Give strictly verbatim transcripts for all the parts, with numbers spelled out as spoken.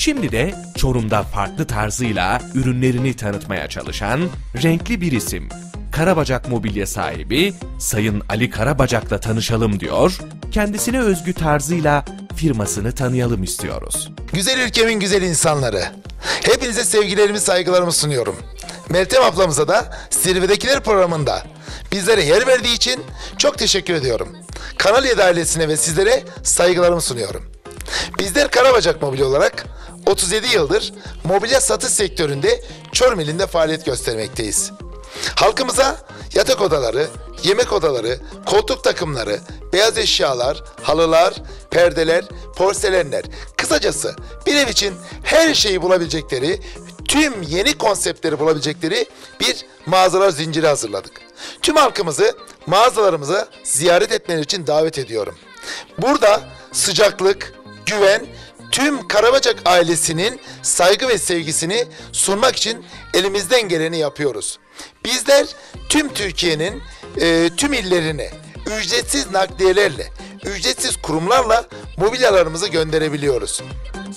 Şimdi de Çorum'da farklı tarzıyla ürünlerini tanıtmaya çalışan renkli bir isim. Karabacak Mobilya sahibi Sayın Ali Karabacak'la tanışalım diyor, kendisine özgü tarzıyla firmasını tanıyalım istiyoruz. Güzel ülkemin güzel insanları, hepinize sevgilerimi, saygılarımı sunuyorum. Meltem ablamıza da Zirvedekiler programında bizlere yer verdiği için çok teşekkür ediyorum. Kanal yedi ailesine ve sizlere saygılarımı sunuyorum. Bizler Karabacak Mobilya olarak otuz yedi yıldır mobilya satış sektöründe Çorum ilinde faaliyet göstermekteyiz. Halkımıza yatak odaları, yemek odaları, koltuk takımları, beyaz eşyalar, halılar, perdeler, porselenler, kısacası bir ev için her şeyi bulabilecekleri, tüm yeni konseptleri bulabilecekleri bir mağazalar zinciri hazırladık. Tüm halkımızı mağazalarımıza ziyaret etmeleri için davet ediyorum. Burada sıcaklık, güven, tüm Karabacak ailesinin saygı ve sevgisini sunmak için elimizden geleni yapıyoruz. Bizler tüm Türkiye'nin e, tüm illerine ücretsiz nakliyelerle, ücretsiz kurumlarla mobilyalarımızı gönderebiliyoruz.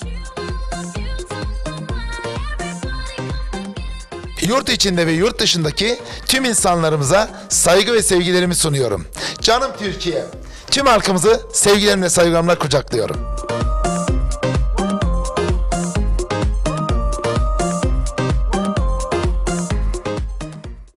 Yurt içinde ve yurt dışındaki tüm insanlarımıza saygı ve sevgilerimi sunuyorum. Canım Türkiye, tüm halkımızı sevgilerimle, saygılarımla kucaklıyorum.